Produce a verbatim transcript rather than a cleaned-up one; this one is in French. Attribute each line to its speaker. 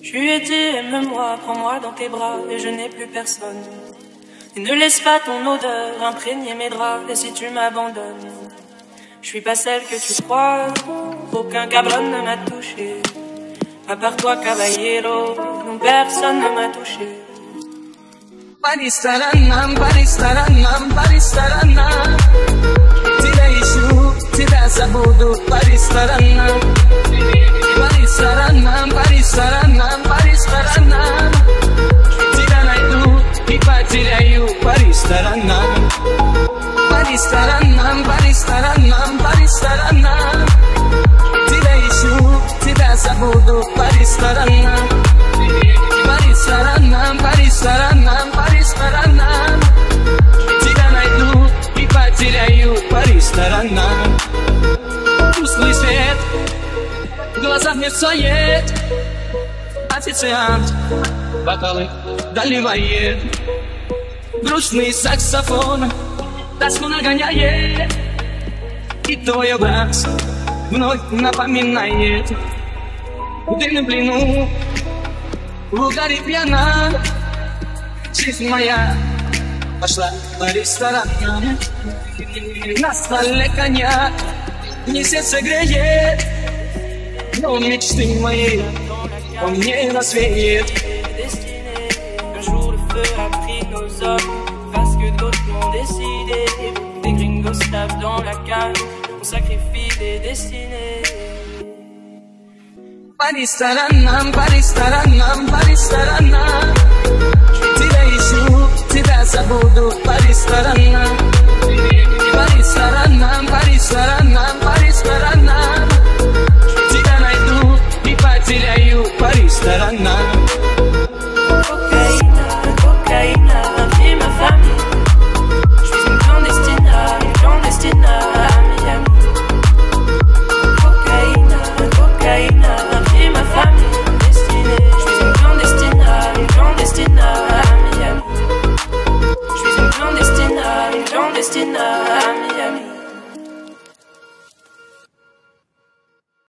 Speaker 1: Je lui ai dit, aime-moi, prends-moi dans tes bras, et je n'ai plus personne. Et ne laisse pas ton odeur imprégner mes draps, et si tu m'abandonnes, je suis pas celle que tu crois, aucun cabron ne m'a touché. À part toi, caballero, non, personne ne m'a touché.
Speaker 2: Paristaranam, paristaranam, paristaranam. Tira ishu, tira sabudu, paristaranam. Paristaranam, paristaranam, paristaranam. Tira naidu, ipa tira yu, paristaranam. Paristaranam, paristaranam, paristaranam. Tira ishu, tira sabudu, paristaranam. Paristaranam, paristaranam, paristaranam. Тира найду и потеряю по ресторанам. Тусклый свет в глазах мерцает. Официант бокалы доливает. Грустный саксофон тоску нагоняет. И твой образ вновь напоминает. В дымном плену в угаре пьяна, жизнь моя пошла по ресторанам. На столе коньяк, мне сердце греет, но мечты мои он мне развеет.
Speaker 1: Un jour le feu a pris nos hommes, parce que d'autres l'ont décidé. Des gringos tapent dans la cage, on sacrifie des destinées.
Speaker 2: Paristaranam, paristaranam, paristaranam. Тебя ищу, тебя забуду, paristaranam. Paristaranam, paristaranam, paristaranam. Тебя найду и потеряю, paristaranam.